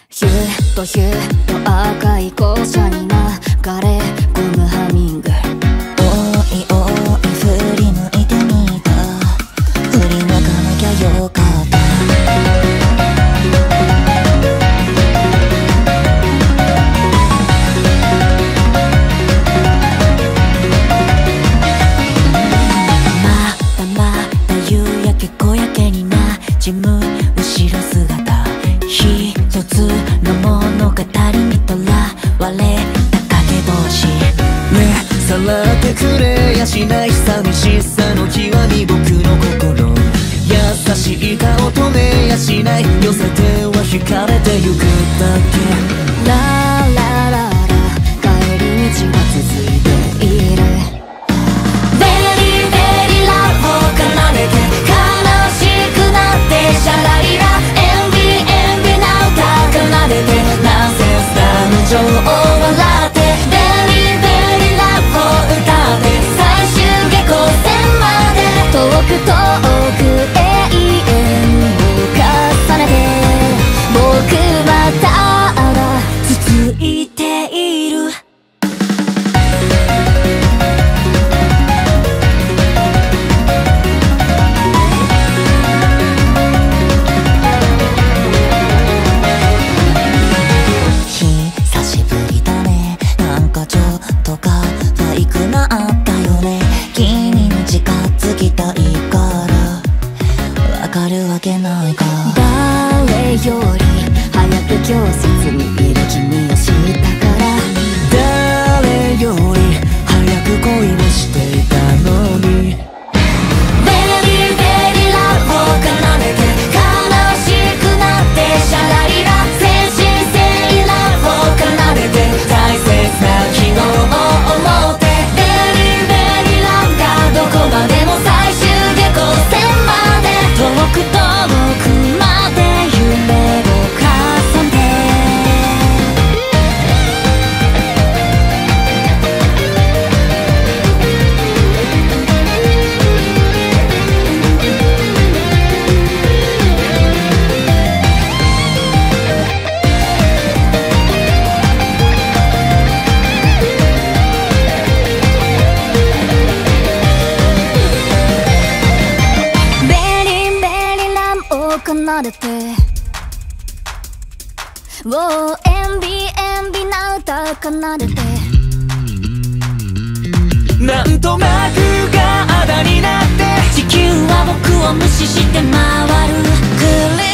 ヒュッとヒュッと赤い校舎に流れ込むハミング。 おいおい振り向いてみた。振り向かなきゃよかった。まだまだ夕焼け小焼けになじむ後ろ姿。一つの物語にとらわれた影星。ね、さらってくれやしない寂しさの極み僕の心。優しい顔止めやしない寄せては惹かれてゆくだけ。 ララララ帰り道が続いている。ベリーベリーラブを奏でて悲しくなってシャラリラエンビエンビな歌奏でてナンセンスな無情を笑ってベリーベリーラブを歌って最終下校線まで遠く遠く永遠を重ねて僕はただ続いている。 久しぶりだね。なんかちょっと可愛くなったよね。君に近づきたいからわかるわけないか。 誰より早く教室にいる君を知ったから。 誰より早く恋をしていたのに。 ベリーベリーラブを奏でて悲しくなってシャラリラ誠心誠意ラブを奏でて大切な昨日を思ってベリーベリーラブがどこまでも最終下校線まで遠く遠くまで夢を重ねベリーベリーラブを奏でてエンビエンビな歌奏でてなんとなくがあだになって地球は僕を無視して回る。